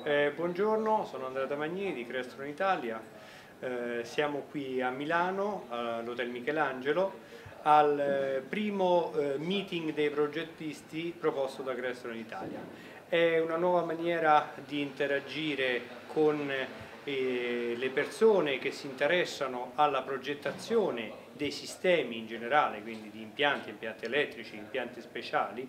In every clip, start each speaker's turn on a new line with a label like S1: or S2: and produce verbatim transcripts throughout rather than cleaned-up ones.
S1: Eh, buongiorno, sono Andrea Tamagnini di Crestron Italia. Eh, siamo qui a Milano, all'Hotel Michelangelo, al eh, primo eh, meeting dei progettisti proposto da Crestron Italia. È una nuova maniera di interagire con eh, le persone che si interessano alla progettazione dei sistemi in generale, quindi di impianti, impianti elettrici, impianti speciali,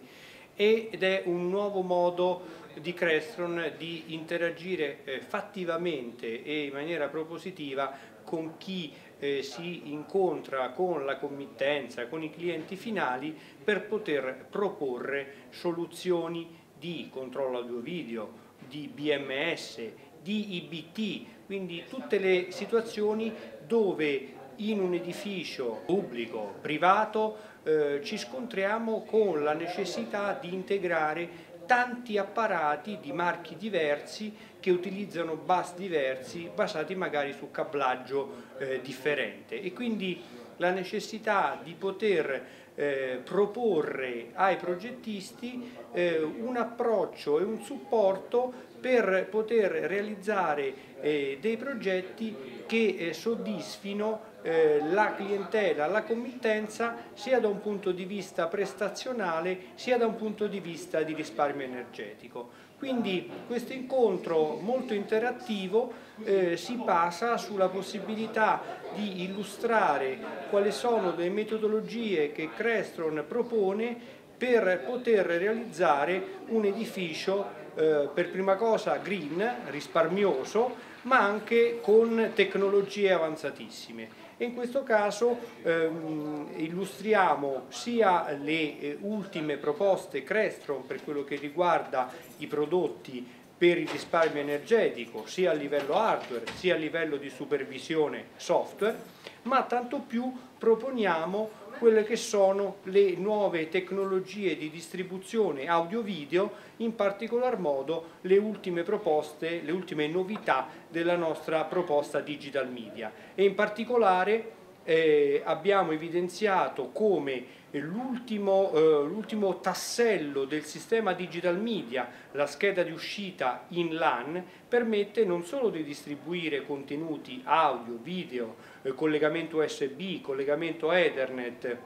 S1: ed è un nuovo modo di Crestron di interagire eh, fattivamente e in maniera propositiva con chi eh, si incontra con la committenza, con i clienti finali, per poter proporre soluzioni di controllo audio-video, di B M S, di I B T, quindi tutte le situazioni dove in un edificio pubblico, privato, eh, ci scontriamo con la necessità di integrare tanti apparati di marchi diversi che utilizzano bus diversi, basati magari su cablaggio eh, differente, e quindi la necessità di poter eh, proporre ai progettisti eh, un approccio e un supporto per poter realizzare eh, dei progetti che eh, soddisfino eh, la clientela, la committenza, sia da un punto di vista prestazionale sia da un punto di vista di risparmio energetico. Quindi questo incontro molto interattivo eh, si basa sulla possibilità di illustrare quali sono le metodologie che Crestron propone per poter realizzare un edificio eh, per prima cosa green, risparmioso, ma anche con tecnologie avanzatissime. E in questo caso ehm, illustriamo sia le eh, ultime proposte Crestron per quello che riguarda i prodotti per il risparmio energetico, sia a livello hardware sia a livello di supervisione software, ma tanto più proponiamo quelle che sono le nuove tecnologie di distribuzione audio-video, in particolar modo le ultime proposte, le ultime novità della nostra proposta Digital Media. E in particolare eh, abbiamo evidenziato come l'ultimo eh, tassello del sistema Digital Media, la scheda di uscita in LAN, permette non solo di distribuire contenuti audio, video, eh, collegamento U S B, collegamento Ethernet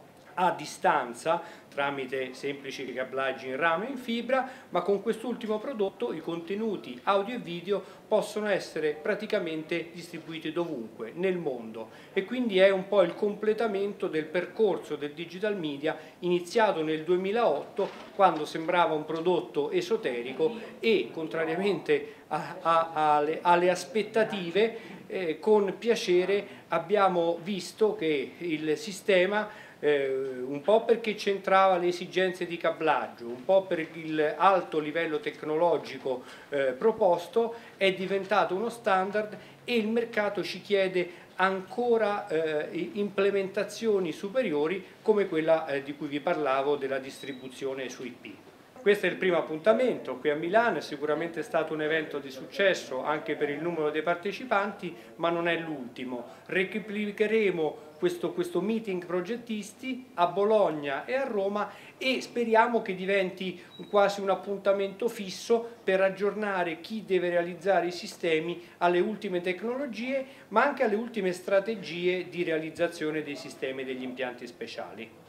S1: a distanza tramite semplici cablaggi in rame e in fibra, ma con quest'ultimo prodotto i contenuti audio e video possono essere praticamente distribuiti dovunque nel mondo, e quindi è un po' il completamento del percorso del digital media iniziato nel duemilaotto, quando sembrava un prodotto esoterico e, contrariamente a, a, alle, alle aspettative, eh, con piacere abbiamo visto che il sistema, Eh, un po' perché centrava le esigenze di cablaggio, un po' per il alto livello tecnologico eh, proposto, è diventato uno standard, e il mercato ci chiede ancora eh, implementazioni superiori come quella eh, di cui vi parlavo, della distribuzione su I P. Questo è il primo appuntamento qui a Milano, è sicuramente stato un evento di successo anche per il numero dei partecipanti, ma non è l'ultimo. Replicheremo questo, questo meeting progettisti a Bologna e a Roma, e speriamo che diventi quasi un appuntamento fisso per aggiornare chi deve realizzare i sistemi alle ultime tecnologie, ma anche alle ultime strategie di realizzazione dei sistemi e degli impianti speciali.